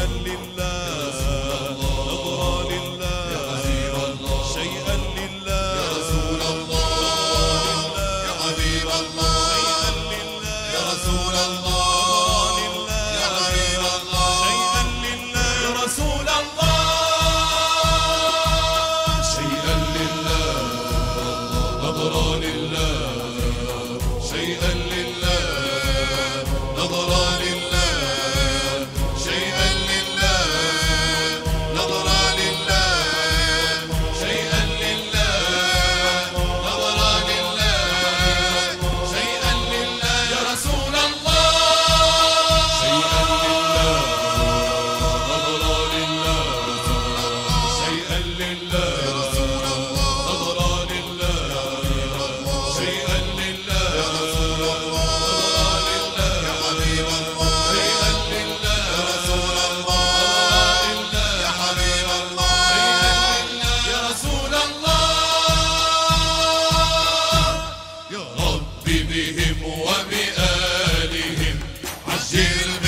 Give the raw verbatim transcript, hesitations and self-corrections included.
شيئا لله نظرة لله يا غفير الله شيئا لله يا رسول الله يا حبيب الله شيئا لله يا رسول الله يا حبيب الله شيئا لله يا رسول الله شيئا لله نظرة لله شيئا لله نظرة لله شيئا لله نظرة لله شيئا لله نظرة لله شيئا لله يا رسول الله شيئا لله نظرة لله شيئا لله يا رسول الله نظرة لله شيئا لله يا رسول الله بهم وبآلهم عجل